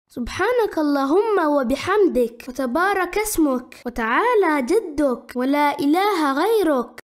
سبحانك اللهم وبحمدك، وتبارك اسمك، وتعالى جدك، ولا إله غيرك.